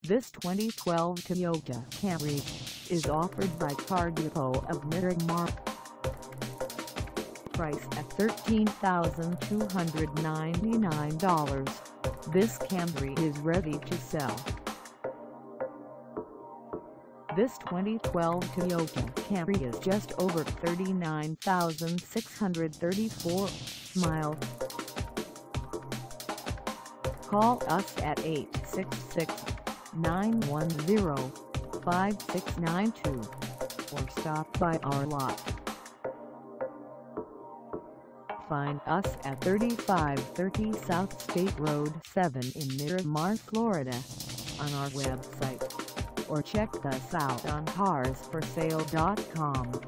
This 2012 Toyota Camry is offered by Car Depot of Miramar. Price at $13,299. This Camry is ready to sell. This 2012 Toyota Camry is just over 39,634 miles. Call us at 866-910-5692 or stop by our lot. Find us at 3530 South State Road 7 in Miramar, Florida, on our website, or check us out on carsforsale.com.